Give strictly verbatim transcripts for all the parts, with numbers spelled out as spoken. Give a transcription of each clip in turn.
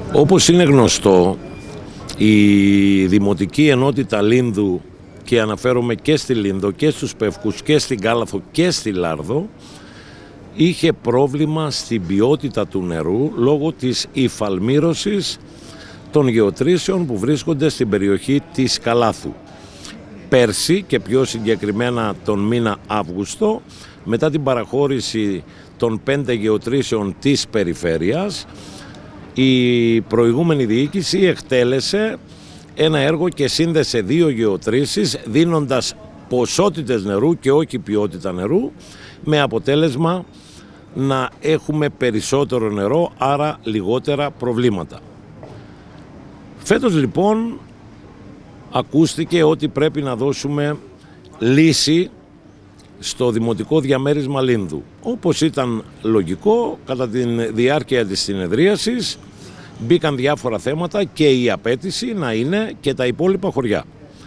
Όπως είναι γνωστό, η Δημοτική Ενότητα Λίνδου, και αναφέρομαι και στη Λίνδο και στους Πεύκους και στην Κάλαθο και στη Λάρδο, είχε πρόβλημα στην ποιότητα του νερού λόγω της υφαλμήρωσης των γεωτρήσεων που βρίσκονται στην περιοχή της Καλάθου. Πέρσι, και πιο συγκεκριμένα τον μήνα Αύγουστο, μετά την παραχώρηση των πέντε γεωτρήσεων της περιφέρειας, η προηγούμενη διοίκηση εκτέλεσε ένα έργο και σύνδεσε δύο γεωτρήσεις, δίνοντας ποσότητες νερού και όχι ποιότητα νερού, με αποτέλεσμα να έχουμε περισσότερο νερό, άρα λιγότερα προβλήματα. Φέτος λοιπόν ακούστηκε ότι πρέπει να δώσουμε λύση στο Δημοτικό Διαμέρισμα Λίνδου. Όπως ήταν λογικό, κατά τη διάρκεια της συνεδρίασης μπήκαν διάφορα θέματα και η απέτηση να είναι και τα υπόλοιπα χωριά.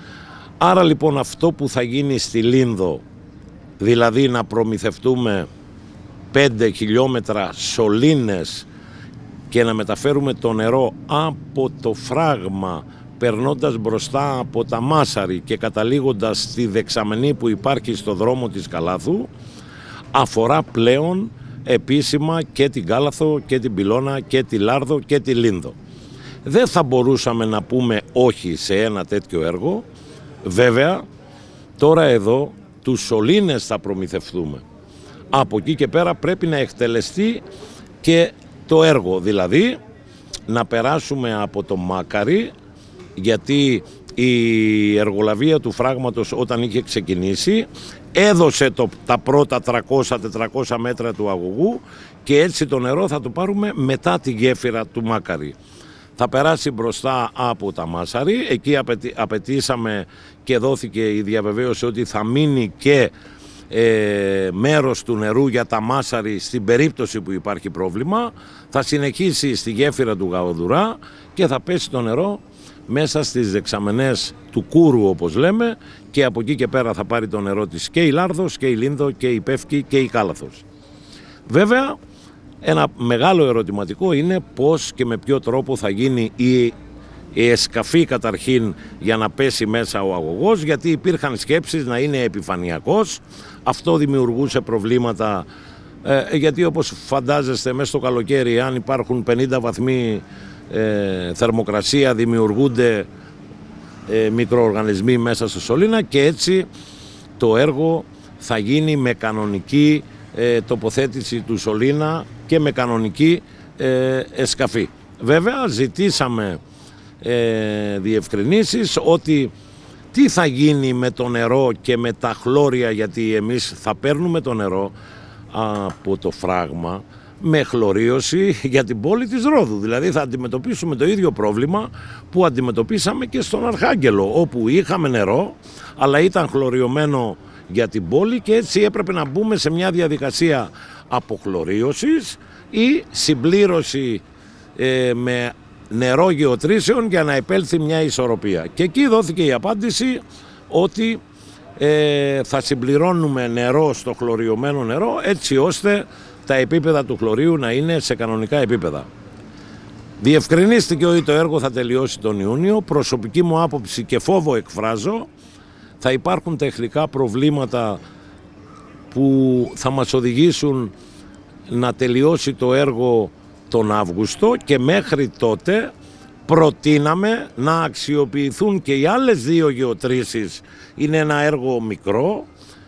Άρα λοιπόν αυτό που θα γίνει στη Λίνδο, δηλαδή να προμηθευτούμε πέντε χιλιόμετρα σωλήνες και να μεταφέρουμε το νερό από το φράγμα, περνώντας μπροστά από τα Μάσαρη και καταλήγοντας στη δεξαμενή που υπάρχει στο δρόμο της Καλάθου, αφορά πλέον επίσημα και την Κάλαθο και την Πυλώνα και τη Λάρδο και τη Λίνδο. Δεν θα μπορούσαμε να πούμε όχι σε ένα τέτοιο έργο. Βέβαια, τώρα εδώ τους σωλήνες θα προμηθευτούμε. Από εκεί και πέρα πρέπει να εκτελεστεί και το έργο, δηλαδή να περάσουμε από το Μάκαρη, γιατί η εργολαβία του φράγματος όταν είχε ξεκινήσει έδωσε το, τα πρώτα τριακόσια με τετρακόσια μέτρα του αγωγού, και έτσι το νερό θα το πάρουμε μετά τη γέφυρα του Μάκαρη. Θα περάσει μπροστά από τα Μάσαρη, εκεί απαιτή, απαιτήσαμε και δόθηκε η διαβεβαίωση ότι θα μείνει και ε, μέρος του νερού για τα Μάσαρη στην περίπτωση που υπάρχει πρόβλημα. Θα συνεχίσει στη γέφυρα του Γαοδουρά και θα πέσει το νερό μέσα στις δεξαμενές του Κούρου, όπως λέμε, και από εκεί και πέρα θα πάρει το νερό της και η Λάρδος και η Λίνδο και η Πεύκη και η Κάλαθος. Βέβαια, ένα μεγάλο ερωτηματικό είναι πώς και με ποιο τρόπο θα γίνει η, η εσκαφή καταρχήν για να πέσει μέσα ο αγωγός, γιατί υπήρχαν σκέψεις να είναι επιφανειακός. Αυτό δημιουργούσε προβλήματα, ε, γιατί όπως φαντάζεστε μέσα στο καλοκαίρι, αν υπάρχουν πενήντα βαθμοί Ε, θερμοκρασία, δημιουργούνται ε, μικροοργανισμοί μέσα στο σωλήνα, και έτσι το έργο θα γίνει με κανονική ε, τοποθέτηση του σωλήνα και με κανονική ε, εσκαφή. Βέβαια ζητήσαμε ε, διευκρινήσεις ότι τι θα γίνει με το νερό και με τα χλώρια, γιατί εμείς θα παίρνουμε το νερό από το φράγμα με χλωρίωση για την πόλη της Ρόδου. Δηλαδή θα αντιμετωπίσουμε το ίδιο πρόβλημα που αντιμετωπίσαμε και στον Αρχάγγελο, όπου είχαμε νερό αλλά ήταν χλωριωμένο για την πόλη, και έτσι έπρεπε να μπούμε σε μια διαδικασία αποχλωρίωσης ή συμπλήρωση ε, με νερό γεωτρήσεων για να επέλθει μια ισορροπία. Και εκεί δόθηκε η απάντηση ότι ε, θα συμπληρώνουμε νερό στο χλωριωμένο νερό, έτσι ώστε τα επίπεδα του χλωρίου να είναι σε κανονικά επίπεδα. Διευκρινίστηκε ότι το έργο θα τελειώσει τον Ιούνιο. Προσωπική μου άποψη και φόβο εκφράζω, θα υπάρχουν τεχνικά προβλήματα που θα μας οδηγήσουν να τελειώσει το έργο τον Αύγουστο, και μέχρι τότε προτείναμε να αξιοποιηθούν και οι άλλες δύο γεωτρήσεις. Είναι ένα έργο μικρό.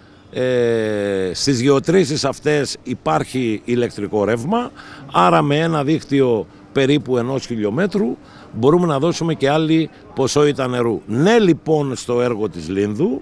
Ε, στις γεωτρήσεις αυτές υπάρχει ηλεκτρικό ρεύμα, άρα με ένα δίκτυο περίπου ενός χιλιόμετρου μπορούμε να δώσουμε και άλλη ποσότητα νερού. Ναι λοιπόν στο έργο της Λίνδου,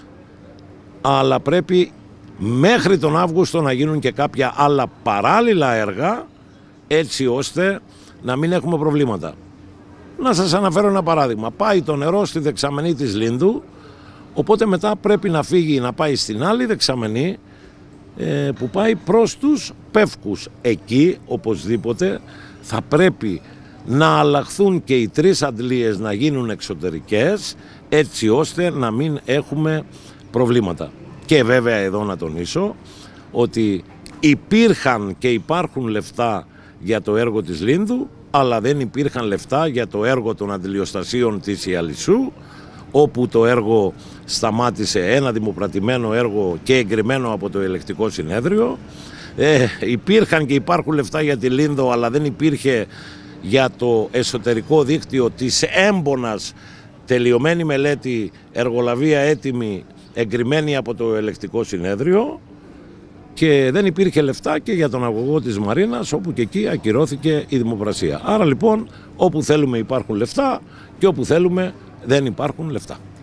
αλλά πρέπει μέχρι τον Αύγουστο να γίνουν και κάποια άλλα παράλληλα έργα, έτσι ώστε να μην έχουμε προβλήματα. Να σας αναφέρω ένα παράδειγμα. Πάει το νερό στη δεξαμενή της Λίνδου, οπότε μετά πρέπει να φύγει να πάει στην άλλη δεξαμενή ε, που πάει προς τους Πεύκους. Εκεί οπωσδήποτε θα πρέπει να αλλάχθουν και οι τρεις αντλίες να γίνουν εξωτερικές, έτσι ώστε να μην έχουμε προβλήματα. Και βέβαια εδώ να τονίσω ότι υπήρχαν και υπάρχουν λεφτά για το έργο της Λίνδου, αλλά δεν υπήρχαν λεφτά για το έργο των αντιλιοστασίων της Ιαλισσού, όπου το έργο σταμάτησε, ένα δημοπρατημένο έργο και εγκριμένο από το ελεκτικό συνέδριο. Ε, υπήρχαν και υπάρχουν λεφτά για τη Λίνδο, αλλά δεν υπήρχε για το εσωτερικό δίκτυο της Έμπονας, τελειωμένη μελέτη, εργολαβία έτοιμη, εγκριμένη από το ελεκτικό συνέδριο, και δεν υπήρχε λεφτά και για τον αγωγό της Μαρίνας, όπου και εκεί ακυρώθηκε η δημοπρασία. Άρα λοιπόν, όπου θέλουμε υπάρχουν λεφτά και όπου θέλουμε δεν υπάρχουν λεφτά.